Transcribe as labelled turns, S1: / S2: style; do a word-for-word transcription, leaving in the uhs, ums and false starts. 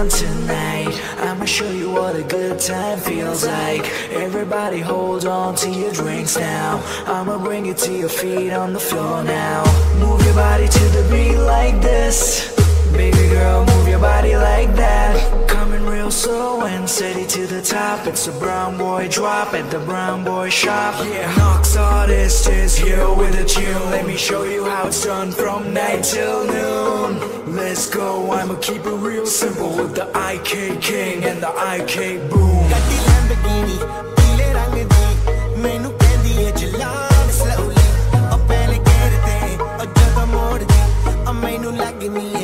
S1: down tonight. I'ma show you what a good time feels like. Everybody hold on to your drinks now. I'ma bring it to your feet on the floor now. Move your body to the beat like this. Baby girl, move your body like that. Coming real slow and steady to the top. It's a brown boy drop at the brown boy shop. Yeah, Nox Artist is here with a tune. Let me show you how it's done from night till noon. Let's go, I'ma keep it real simple with the I K King and the I K Boom.
S2: Gaddi Lamborghini, peele rang di, mainu kendi hai chalan slowly. Oh pehle kehde, oh jadon mod di, oh mainu lagni